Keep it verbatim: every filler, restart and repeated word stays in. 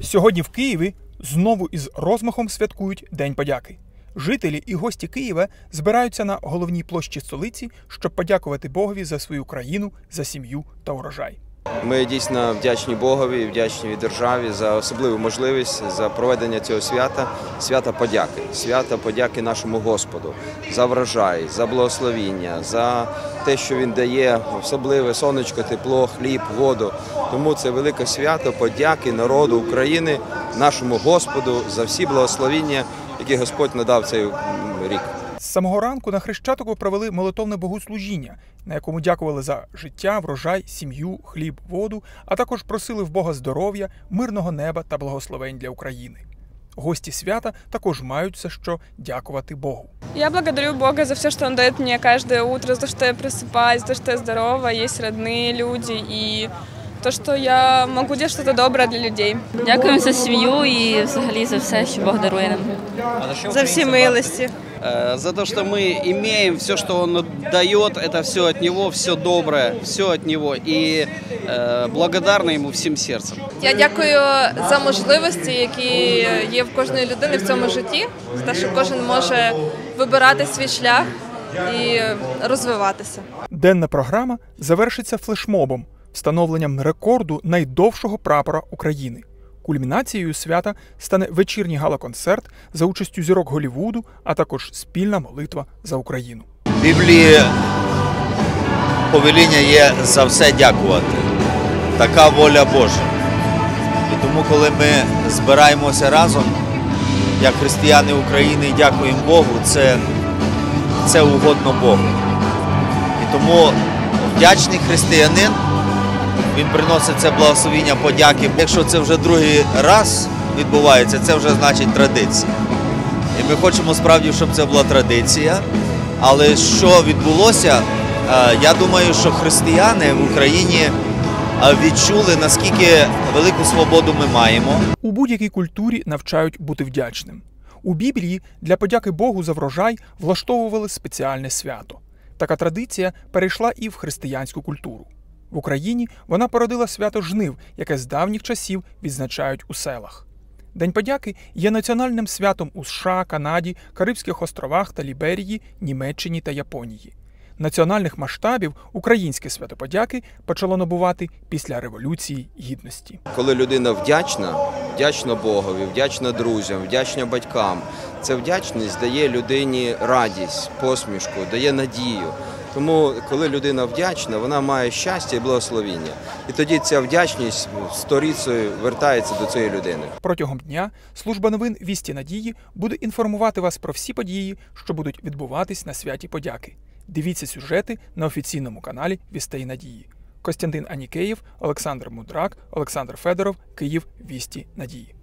Сьогодні в Києві знову із розмахом святкують День подяки. Жителі і гості Києва збираються на головній площі столиці, щоб подякувати Богові за свою країну, за сім'ю та урожай. Ми дійсно вдячні Богові, вдячні державі за особливу можливість за проведення цього свята, свята подяки, свята подяки нашому Господу за врожай, за благословіння, за те, що Він дає особливе сонечко, тепло, хліб, воду. Тому це велике свято подяки народу України, нашому Господу за всі благословіння, які Господь надав цей рік. З самого ранку на Хрещатику провели молитовне богослужіння, на якому дякували за життя, врожай, сім'ю, хліб, воду, а також просили в Бога здоров'я, мирного неба та благословень для України. Гості свята також мають за що дякувати Богу. Я благодарю Бога за все, что Он дает мне каждое утро, за то, что я просыпаюсь, за то, что я здорова, есть родные люди и то, що я можу робити щось добре для людей. Дякуємо за сім'ю і взагалі за все, що Бог дарує нам. За всі милості. За то, что мы имеем, все, что Он дает, это все от Него, все доброе, все от Него. И э, благодарны Ему всім серцем. Я дякую за можливості, які є в кожної людини в цьому житті, за те, що кожен може вибирати свій шлях і розвиватися. Денна програма завершиться флешмобом, встановленням рекорду найдовшого прапора України. Кульмінацією свята стане вечірній гала-концерт за участю зірок Голлівуду, а також спільна молитва за Україну. В Біблії повеління є за все дякувати. Така воля Божа. І тому, коли ми збираємося разом, як християни України, і дякуємо Богу, це, це угодно Богу. І тому вдячний християнин, він приносить це благословіння подяки. Якщо це вже другий раз відбувається, це вже значить традиція. І ми хочемо справді, щоб це була традиція. Але що відбулося, я думаю, що християни в Україні відчули, наскільки велику свободу ми маємо. У будь-якій культурі навчають бути вдячним. У Біблії для подяки Богу за врожай влаштовували спеціальне свято. Така традиція перейшла і в християнську культуру. В Україні вона породила свято жнив, яке з давніх часів відзначають у селах. День подяки є національним святом у США, Канаді, Карибських островах та Ліберії, Німеччині та Японії. Національних масштабів українське свято подяки почало набувати після Революції Гідності. Коли людина вдячна, вдячна Богові, вдячна друзям, вдячна батькам, ця вдячність дає людині радість, посмішку, дає надію. Тому, коли людина вдячна, вона має щастя і благословіння. І тоді ця вдячність сторицею вертається до цієї людини. Протягом дня служба новин «Вісті Надії» буде інформувати вас про всі події, що будуть відбуватись на святі подяки. Дивіться сюжети на офіційному каналі «Вістей Надії». Костянтин Анікеєв, Олександр Мудрак, Олександр Федоров, Київ, «Вісті Надії».